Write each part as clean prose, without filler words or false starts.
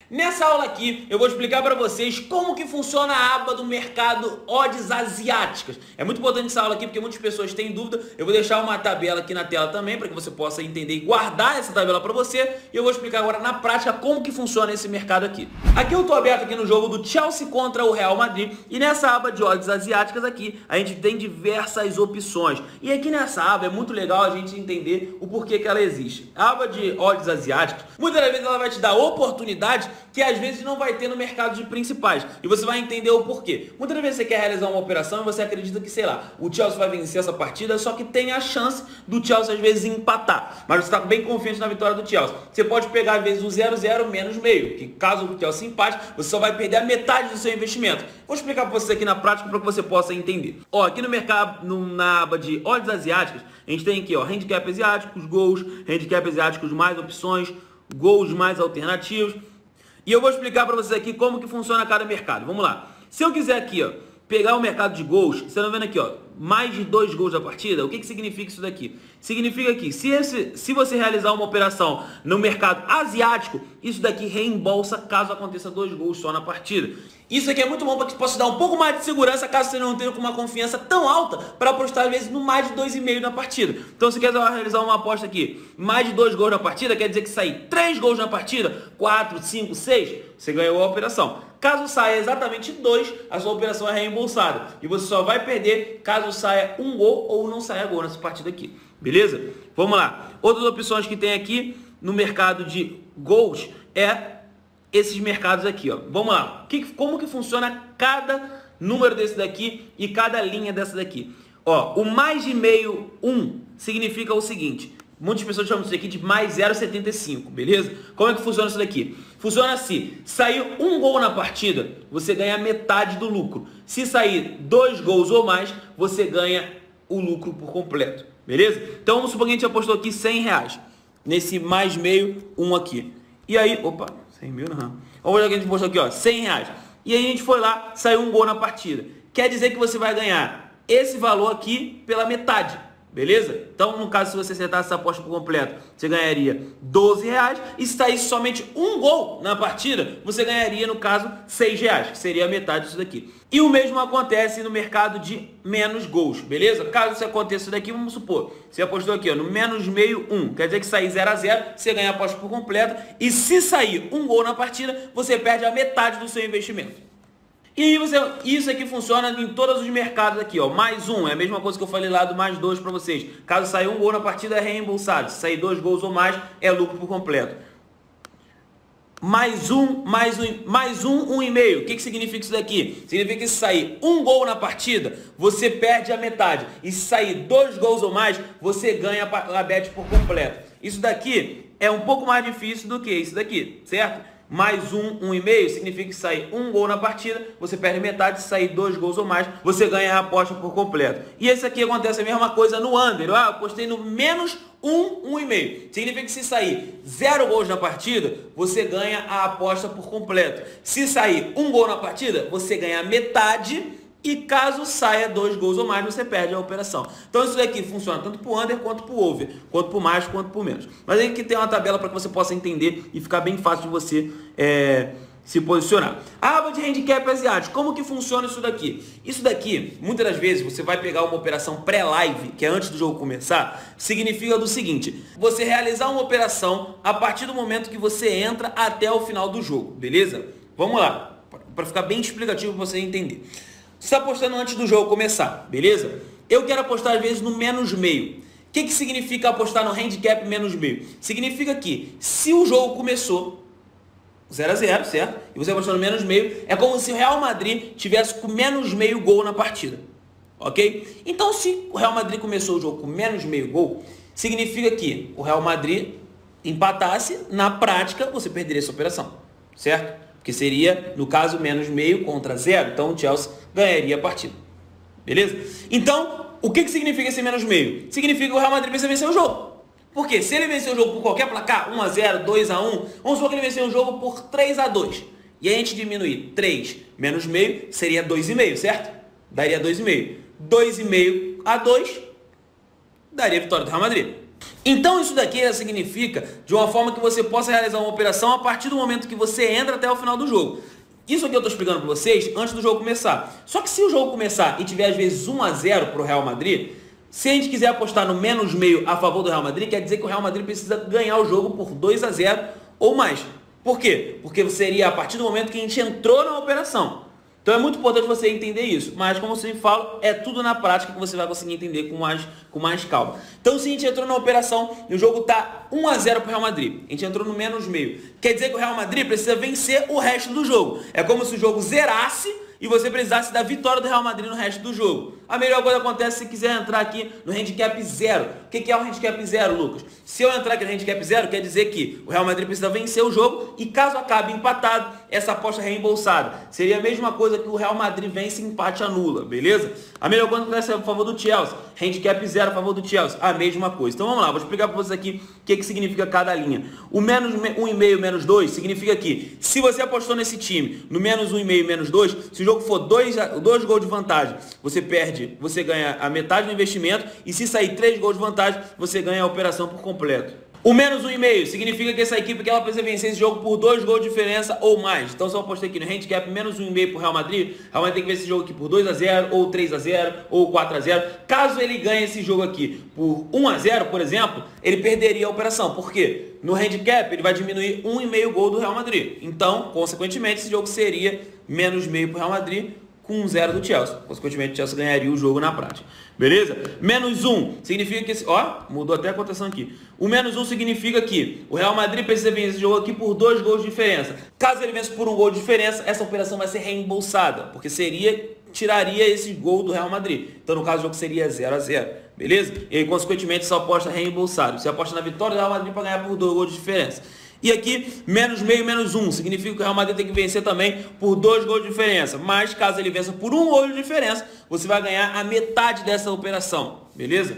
Nessa aula aqui eu vou explicar para vocês como que funciona a aba do mercado odds asiáticas. É muito importante essa aula aqui porque muitas pessoas têm dúvida. Eu vou deixar uma tabela aqui na tela também para que você possa entender e guardar essa tabela para você. E eu vou explicar agora na prática como que funciona esse mercado aqui. Aqui eu estou aberto aqui no jogo do Chelsea contra o Real Madrid. E nessa aba de odds asiáticas aqui a gente tem diversas opções. E aqui nessa aba é muito legal a gente entender o porquê que ela existe. A aba de odds asiáticas, muitas das vezes ela vai te dar oportunidade que às vezes não vai ter no mercado de principais. E você vai entender o porquê. Muitas vezes você quer realizar uma operação e você acredita que, sei lá, o Chelsea vai vencer essa partida, só que tem a chance do Chelsea às vezes empatar. Mas você está bem confiante na vitória do Chelsea. Você pode pegar às vezes o 0,0 menos meio, que caso o Chelsea empate, você só vai perder a metade do seu investimento. Vou explicar para você aqui na prática para que você possa entender. Ó, aqui no mercado, na aba de odds asiáticas, a gente tem aqui, ó, handicap asiáticos, gols, handicap asiáticos mais opções, gols mais alternativos. E eu vou explicar para vocês aqui como que funciona cada mercado. Vamos lá. Se eu quiser aqui, ó, pegar o mercado de gols, você está vendo aqui, ó, mais de 2 gols da partida, o que que significa isso daqui? Significa que se você realizar uma operação no mercado asiático, isso daqui reembolsa caso aconteça 2 gols só na partida. Isso aqui é muito bom para que possa dar um pouco mais de segurança caso você não tenha com uma confiança tão alta para apostar às vezes no mais de 2,5 na partida. Então se quer realizar uma aposta aqui, mais de 2 gols na partida, quer dizer que sair 3 gols na partida, 4, 5, 6, você ganhou a operação. Caso saia exatamente 2, a sua operação é reembolsada. E você só vai perder caso saia 1 gol ou não saia gol nessa partida aqui. Beleza? Vamos lá. Outras opções que tem aqui no mercado de gols é esses mercados aqui, ó. Vamos lá. Como que funciona cada número desse daqui e cada linha dessa daqui? Ó, o mais de meio 1 significa o seguinte. Muitas pessoas chamam isso aqui de mais 0,75, beleza? Como é que funciona isso daqui? Funciona assim, saiu 1 gol na partida, você ganha metade do lucro. Se sair 2 gols ou mais, você ganha o lucro por completo, beleza? Então vamos supor que a gente apostou aqui R$100, nesse mais meio 1 aqui. E aí, opa, 100 mil não. Vamos ver o que a gente apostou aqui, ó, R$100. E aí a gente foi lá, saiu 1 gol na partida. Quer dizer que você vai ganhar esse valor aqui pela metade. Beleza? Então, no caso, se você acertasse essa aposta por completo, você ganharia R$12. E se saísse somente 1 gol na partida, você ganharia, no caso, R$6, que seria a metade disso daqui. E o mesmo acontece no mercado de menos gols, beleza? Caso isso aconteça isso daqui, vamos supor, você apostou aqui, ó, no menos meio 1. Quer dizer que sair 0-0, você ganha a aposta por completo. E se sair 1 gol na partida, você perde a metade do seu investimento. E aí isso aqui funciona em todos os mercados aqui, ó. Mais 1, é a mesma coisa que eu falei lá do mais 2 para vocês. Caso sair 1 gol na partida é reembolsado. Se sair 2 gols ou mais, é lucro por completo. Mais 1, 1,5. O que significa isso daqui? Significa que se sair 1 gol na partida, você perde a metade. E se sair 2 gols ou mais, você ganha a bet por completo. Isso daqui é um pouco mais difícil do que isso daqui, certo? Mais 1, 1,5 significa que sair 1 gol na partida, você perde metade. Se sair 2 gols ou mais, você ganha a aposta por completo. E esse aqui acontece a mesma coisa no under. Ah, eu apostei no menos 1, 1,5. Significa que se sair 0 gols na partida, você ganha a aposta por completo. Se sair 1 gol na partida, você ganha metade. E caso saia 2 gols ou mais, você perde a operação. Então isso daqui funciona tanto para o under quanto para o over, quanto para o mais quanto para o menos. Mas aí que tem uma tabela para que você possa entender e ficar bem fácil de você se posicionar. A aba de handicap asiático, como que funciona isso daqui? Isso daqui, muitas das vezes, você vai pegar uma operação pré-live, que é antes do jogo começar, significa do seguinte, você realizar uma operação a partir do momento que você entra até o final do jogo, beleza? Vamos lá, para ficar bem explicativo para você entender. Você está apostando antes do jogo começar, beleza? Eu quero apostar às vezes no menos meio. O que significa apostar no handicap menos meio? Significa que se o jogo começou 0-0, certo? E você apostou no menos meio, é como se o Real Madrid tivesse com menos meio gol na partida. Ok? Então se o Real Madrid começou o jogo com menos meio gol, significa que o Real Madrid empatasse, na prática você perderia essa operação, certo? Que seria, no caso, menos meio contra 0. Então, o Chelsea ganharia a partida. Beleza? Então, o que significa esse menos meio? Significa que o Real Madrid precisa vencer o jogo. Por quê? Se ele vencer o jogo por qualquer placar, 1-0, 2-1, vamos supor que ele vencer o jogo por 3-2. E a gente diminuir 3 menos meio, seria 2,5, certo? Daria 2,5. 2,5 a 2, daria a vitória do Real Madrid. Então isso daqui significa de uma forma que você possa realizar uma operação a partir do momento que você entra até o final do jogo. Isso aqui eu estou explicando para vocês antes do jogo começar. Só que se o jogo começar e tiver às vezes 1-0 para o Real Madrid, se a gente quiser apostar no menos meio a favor do Real Madrid, quer dizer que o Real Madrid precisa ganhar o jogo por 2-0 ou mais. Por quê? Porque seria a partir do momento que a gente entrou na operação. Então é muito importante você entender isso, mas como eu sempre falo, é tudo na prática que você vai conseguir entender com mais calma. Então se a gente entrou na operação e o jogo está 1-0 para o Real Madrid, a gente entrou no menos meio, quer dizer que o Real Madrid precisa vencer o resto do jogo. É como se o jogo zerasse e você precisasse da vitória do Real Madrid no resto do jogo. A melhor coisa acontece se quiser entrar aqui no handicap 0. O que é o handicap 0, Lucas? Se eu entrar aqui no handicap 0, quer dizer que o Real Madrid precisa vencer o jogo e caso acabe empatado, essa aposta é reembolsada. Seria a mesma coisa que o Real Madrid vence e empate anula, beleza? A melhor coisa acontece a favor do Chelsea. Handicap 0 a favor do Chelsea, a mesma coisa. Então vamos lá, vou explicar para vocês aqui o que significa cada linha. O menos 1,5, menos 2, significa que se você apostou nesse time no menos 1,5, menos 2, se o jogo for 2 gols de vantagem, você ganha a metade do investimento e se sair 3 gols de vantagem, você ganha a operação por completo. O menos 1,5 significa que essa equipe que ela precisa vencer esse jogo por 2 gols de diferença ou mais. Então se eu apostei aqui no handicap menos 1,5 para o Real Madrid tem que vencer esse jogo aqui por 2-0, ou 3-0, ou 4-0. Caso ele ganhe esse jogo aqui por 1-0, por exemplo, ele perderia a operação. Por quê? No handicap ele vai diminuir 1,5 gol do Real Madrid. Então, consequentemente, esse jogo seria menos meio para o Real Madrid, com 0 do Chelsea. Consequentemente, o Chelsea ganharia o jogo na prática. Beleza? Menos 1 significa que... Ó, mudou até a cotação aqui. O menos 1 significa que o Real Madrid precisa vencer esse jogo aqui por 2 gols de diferença. Caso ele vença por 1 gol de diferença, essa operação vai ser reembolsada. Porque tiraria esse gol do Real Madrid. Então, no caso, o jogo seria 0-0. Beleza? E aí, consequentemente, essa aposta é reembolsada. Você aposta na vitória do Real Madrid para ganhar por 2 gols de diferença. E aqui, menos meio, menos 1, significa que o Real Madrid tem que vencer também por 2 gols de diferença. Mas, caso ele vença por 1 gol de diferença, você vai ganhar a metade dessa operação. Beleza?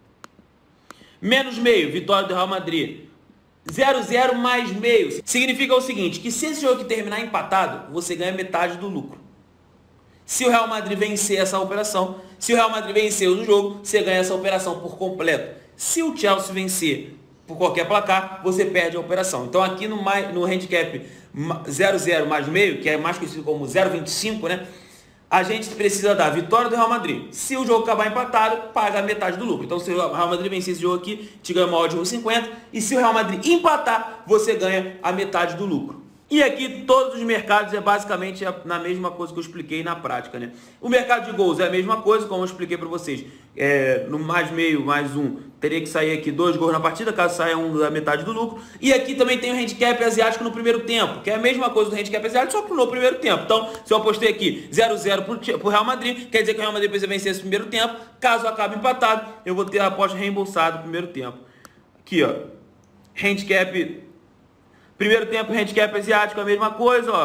Menos meio, vitória do Real Madrid. 0-0 mais meio. Significa o seguinte, que se esse jogo aqui terminar empatado, você ganha metade do lucro. Se o Real Madrid vencer essa operação, se o Real Madrid vencer o jogo, você ganha essa operação por completo. Se o Chelsea vencer por qualquer placar, você perde a operação. Então aqui no handicap 0,0 mais meio, que é mais conhecido como 0,25, né? A gente precisa da vitória do Real Madrid. Se o jogo acabar empatado, paga a metade do lucro. Então se o Real Madrid vencer esse jogo aqui, te ganha uma odd de 1,50. E se o Real Madrid empatar, você ganha a metade do lucro. E aqui todos os mercados é basicamente na mesma coisa que eu expliquei na prática, né? O mercado de gols é a mesma coisa, como eu expliquei para vocês. No mais meio, mais 1, teria que sair aqui 2 gols na partida, caso saia um da metade do lucro. E aqui também tem o handicap asiático no primeiro tempo, que é a mesma coisa do handicap asiático, só que no primeiro tempo. Então, se eu apostei aqui 0-0 pro Real Madrid, quer dizer que o Real Madrid precisa vencer esse primeiro tempo. Caso acabe empatado, eu vou ter a aposta reembolsada no primeiro tempo. Aqui, ó, handicap... Primeiro tempo, handicap asiático, a mesma coisa, ó.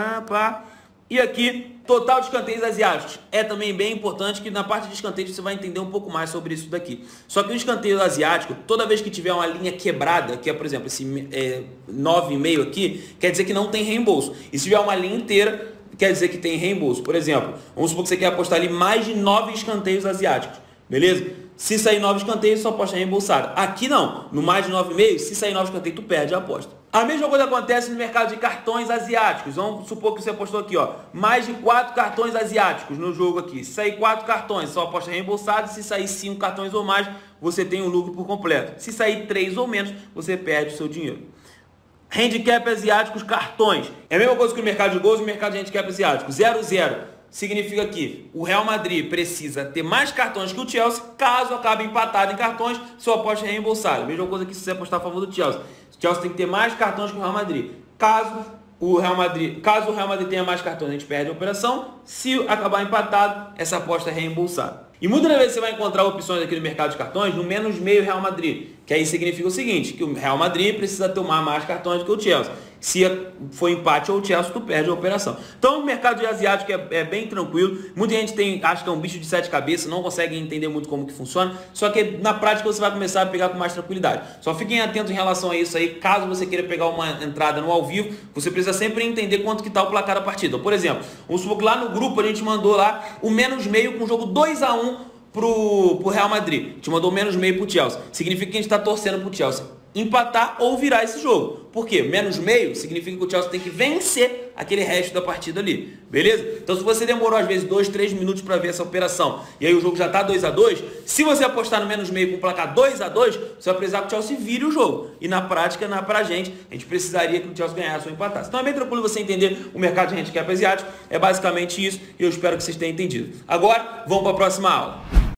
E aqui, total de escanteios asiáticos. É também bem importante que na parte de escanteios você vai entender um pouco mais sobre isso daqui. Só que o escanteio asiático, toda vez que tiver uma linha quebrada, que é, por exemplo, esse 9,5 aqui, quer dizer que não tem reembolso. E se tiver uma linha inteira, quer dizer que tem reembolso. Por exemplo, vamos supor que você quer apostar ali mais de 9 escanteios asiáticos. Beleza? Se sair 9 escanteios, sua aposta é reembolsada. Aqui não. No mais de 9,5, se sair 9 escanteios, tu perde a aposta. A mesma coisa acontece no mercado de cartões asiáticos. Vamos supor que você apostou aqui, ó, mais de 4 cartões asiáticos no jogo aqui. Se sair 4 cartões, sua aposta é reembolsada. Se sair 5 cartões ou mais, você tem o lucro por completo. Se sair 3 ou menos, você perde o seu dinheiro. Handicap asiáticos, cartões. É a mesma coisa que o mercado de gols e o mercado de handicap asiático. 0-0. Significa que o Real Madrid precisa ter mais cartões que o Chelsea. Caso acabe empatado em cartões, sua aposta é reembolsada. Mesma coisa que se você apostar a favor do Chelsea. O Chelsea tem que ter mais cartões que o Real Madrid. Caso o Real Madrid tenha mais cartões, a gente perde a operação. Se acabar empatado, essa aposta é reembolsada. E muitas vezes você vai encontrar opções aqui no mercado de cartões no menos meio Real Madrid. Que aí significa o seguinte, que o Real Madrid precisa tomar mais cartões do que o Chelsea. Se for empate ou o Chelsea, tu perde a operação. Então o mercado de asiático é bem tranquilo. Muita gente acha que é um bicho de 7 cabeças, não consegue entender muito como que funciona. Só que na prática você vai começar a pegar com mais tranquilidade. Só fiquem atentos em relação a isso aí. Caso você queira pegar uma entrada no ao vivo, você precisa sempre entender quanto que está o placar da partida. Por exemplo, vamos supor que lá no grupo a gente mandou lá o menos meio com o jogo 2-1 pro Real Madrid, te mandou menos meio pro Chelsea. Significa que a gente está torcendo pro Chelsea empatar ou virar esse jogo. Por quê? Menos meio significa que o Chelsea tem que vencer aquele resto da partida ali. Beleza? Então se você demorou às vezes 2, 3 minutos para ver essa operação e aí o jogo já tá 2-2, se você apostar no menos meio com o placar 2-2, você vai precisar que o Chelsea vire o jogo. E na prática, pra gente, a gente precisaria que o Chelsea ganhasse ou empatasse. Então é bem tranquilo você entender o mercado de handicap asiático. É basicamente isso e eu espero que vocês tenham entendido. Agora, vamos para a próxima aula.